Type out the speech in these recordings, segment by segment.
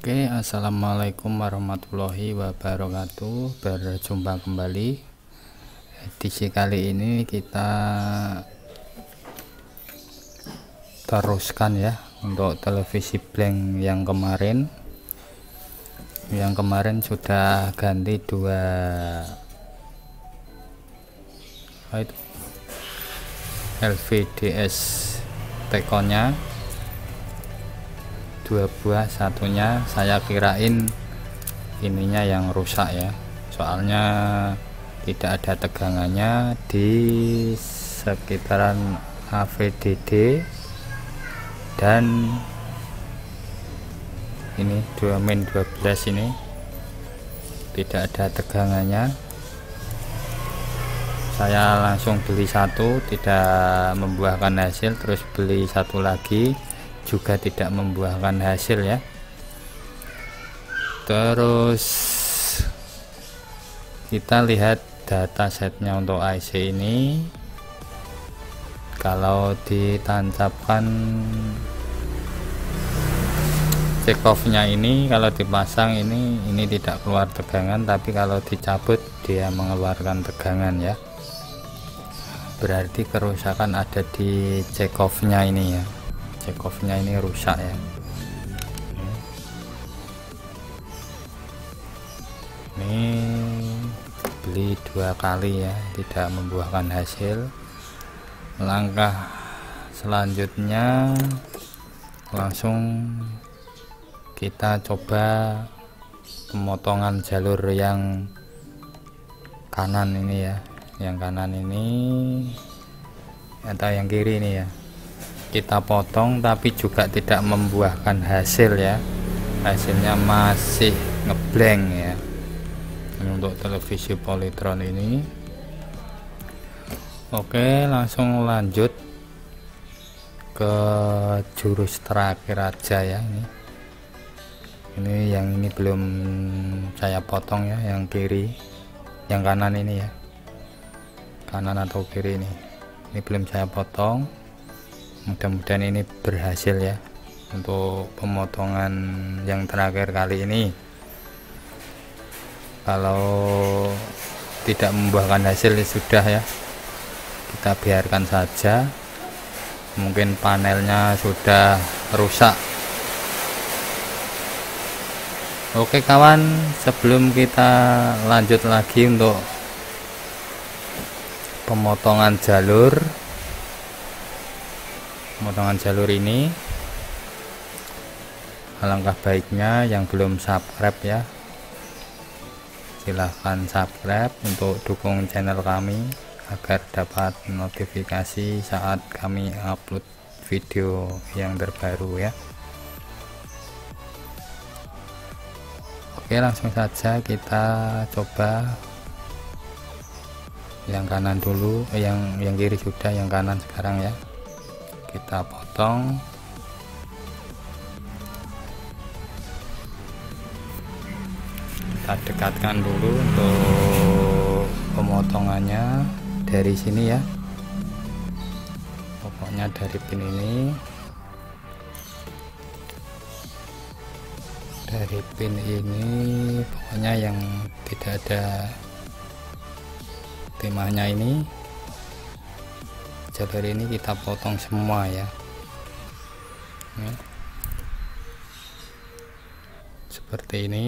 Oke, assalamualaikum warahmatullahi wabarakatuh. Berjumpa kembali. Edisi kali ini kita teruskan ya untuk televisi blank yang kemarin. Yang kemarin sudah ganti dua LVDS tekonnya, dua buah, satunya saya kirain ininya yang rusak ya, soalnya tidak ada tegangannya di sekitaran AVDD dan ini main 12 ini tidak ada tegangannya. Saya langsung beli satu, tidak membuahkan hasil, terus beli satu lagi juga tidak membuahkan hasil ya. Terus kita lihat data setnya untuk IC ini, kalau ditancapkan check off nya ini, kalau dipasang ini tidak keluar tegangan, tapi kalau dicabut dia mengeluarkan tegangan ya, berarti kerusakan ada di check off nya ini ya. Check off nya ini rusak ya. Ini beli dua kali ya, tidak membuahkan hasil. Langkah selanjutnya langsung kita coba pemotongan jalur yang kanan ini ya, yang kanan ini atau yang kiri ini ya, kita potong tapi juga tidak membuahkan hasil ya, hasilnya masih ngeblank ya. Ini untuk televisi Polytron ini. Oke, langsung lanjut ke jurus terakhir aja ya. Ini yang ini belum saya potong ya, yang kiri, yang kanan ini ya, kanan atau kiri ini belum saya potong. Mudah-mudahan ini berhasil ya untuk pemotongan yang terakhir kali ini. Kalau tidak membuahkan hasil ya sudah ya, kita biarkan saja, mungkin panelnya sudah rusak. Oke kawan, sebelum kita lanjut lagi untuk pemotongan jalur ini, alangkah baiknya yang belum subscribe ya, silahkan subscribe untuk dukung channel kami agar dapat notifikasi saat kami upload video yang terbaru ya. Oke, langsung saja kita coba yang kanan dulu, yang kiri sudah, yang kanan sekarang ya. Kita potong. Kita dekatkan dulu untuk pemotongannya dari sini ya. Pokoknya dari pin ini. Dari pin ini pokoknya yang tidak ada timahnya ini, jalur ini kita potong semua ya. Seperti ini.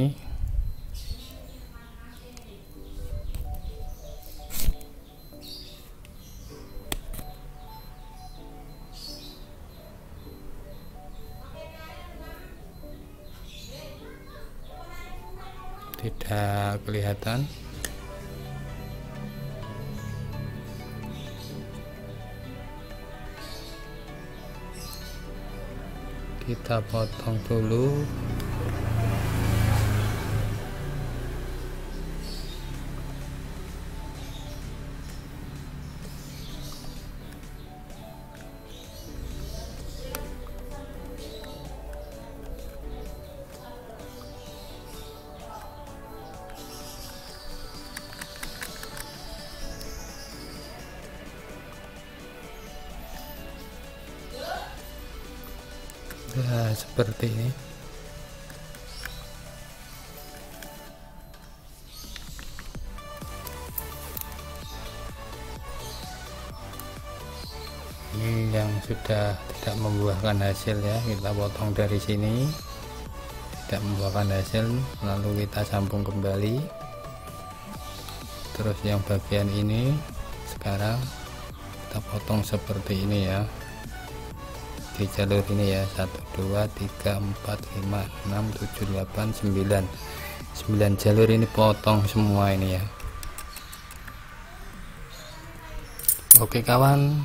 Tidak kelihatan. Kita potong dulu. Nah, seperti ini. sudah tidak membuahkan hasil ya, kita potong dari sini, tidak membuahkan hasil, lalu kita sambung kembali. Terus yang bagian ini sekarang kita potong seperti ini ya, di jalur ini ya, 1 2 3 4 5 6 7 8 9 jalur ini potong semua ini ya. Oke kawan,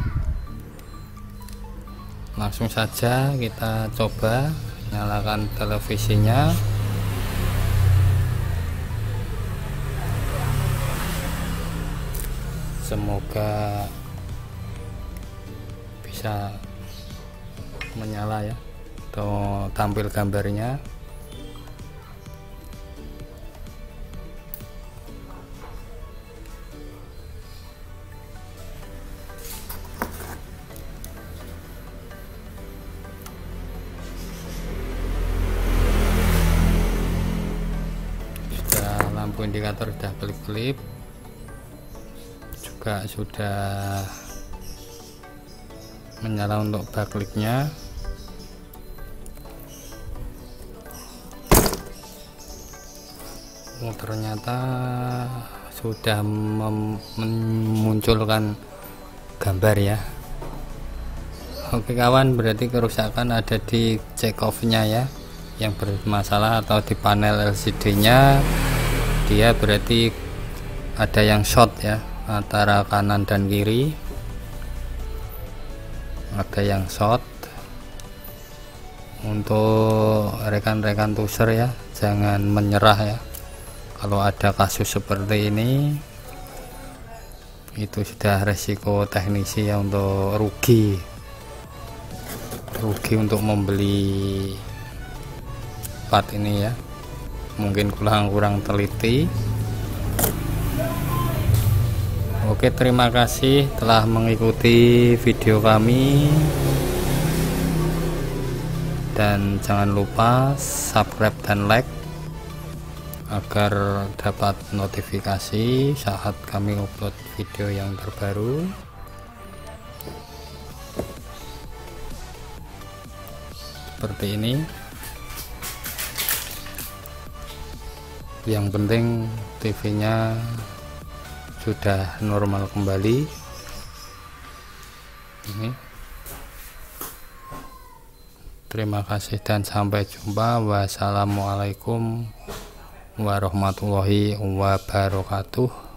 langsung saja kita coba nyalakan televisinya. Semoga bisa menyala ya, atau tampil gambarnya. Lampu indikator sudah kelip-kelip, juga sudah menyala untuk backlight-nya. Oh, ternyata sudah memunculkan gambar ya. Oke kawan, berarti kerusakan ada di check off-nya ya, yang bermasalah, atau di panel LCD-nya. Dia berarti ada yang short ya, antara kanan dan kiri ada yang short. Untuk rekan-rekan tuser ya, jangan menyerah ya. Kalau ada kasus seperti ini, itu sudah resiko teknisi ya, untuk rugi untuk membeli part ini ya, mungkin kurang teliti. Oke, terima kasih telah mengikuti video kami, dan jangan lupa subscribe dan like agar dapat notifikasi saat kami upload video yang terbaru. Seperti ini. Yang penting TV-nya sudah normal kembali. Ini. Terima kasih dan sampai jumpa. Wassalamualaikum warahmatullahi wabarakatuh.